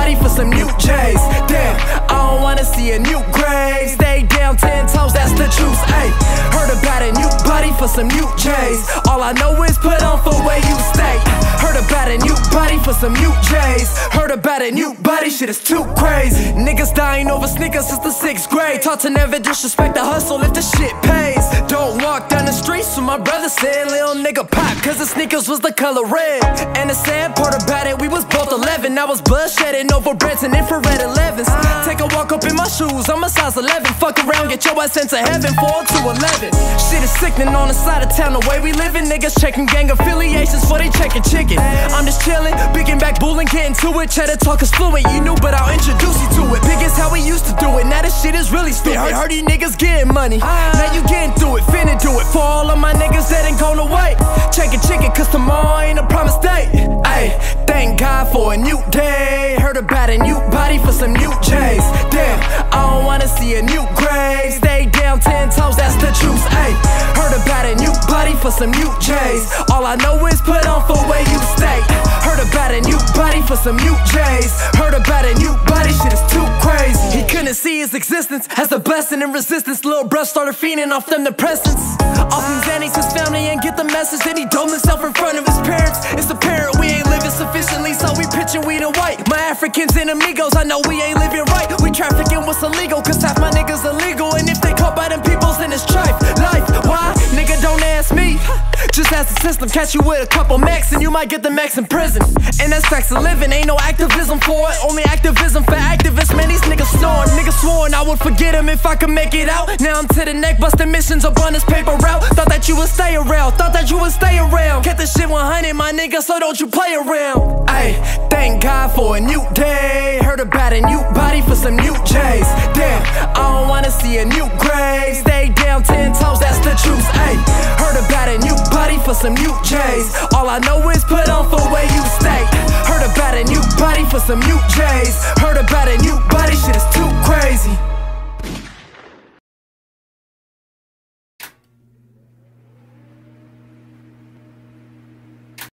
body for some new J's. Damn, I don't wanna see a new grave. Stay down 10 toes, that's the truth. Ayy, heard about a new body for some new J's. All I know is put on for where you stay. Heard about a new body for some new J's. Heard about a new body, shit is too crazy. Niggas dying over sneakers since the 6th grade. Taught to never disrespect the hustle if the shit pays. Don't walk down the street, so my brother said, little nigga pop, cause the sneakers was the color red. And the sad part about it, we was both 11. I was bloodshedding over breads and infrared 11s. Take a walk up in my shoes, I'm a size 11. Fuck around, get your ass into heaven, 4 to 11. Shit is sickening on the side of town, the way we living. Niggas checking gang affiliations for they checking chicken. I'm just chillin', biggin' back bullin', getting to it. Cheddar talk is fluent, you knew, but I'll introduce you to it. Big is how we used to do it, now this shit is really stupid. Heard you niggas getting money, now you getting through it. Finna do it for all of my niggas that ain't gone away. Checkin' chicken, cause tomorrow ain't a promised date. Ayy, thank God for a new day. Heard about a new body for some new J's. Damn, I don't wanna see a new grave. Stay down 10 toes, that's the truth. Ayy, heard about a new body for some new J's. All I know is put on for where you stay. Heard about a new body for some new J's. Heard about a new body, shit is too crazy. He couldn't see his existence as a blessing and resistance. Little bruh started fiending off them depressants. Off them Xanax, his family ain't get the message. Then he domed himself in front of his parents. It's apparent we ain't living sufficiently, so we pitching weed and white. My Africans and amigos, I know we ain't living right. We trafficking what's illegal, cause half my niggas illegal. And if they caught by them peoples, then it's trife. Life, why? Nigga, don't ask me. Just ask the system, catch you with a couple max and you might get the max in prison. And that's facts of living, ain't no activism for it. Only activism for activists, man, these niggas snoring. Niggas sworn I would forget him if I could make it out. Now I'm to the neck, busting missions up on this paper route. Thought that you would stay around, thought that you would stay around. Kept this shit 100, my nigga, so don't you play around. Ayy, thank God for a new day. Heard about a new body for some new J's. Damn, I don't wanna see a new grave. Stay down 10 toes, that's the truth. Ayy, heard about a new body for some new J's. All I know is put on for where you stay. Heard about a new body for some new J's. Heard about a new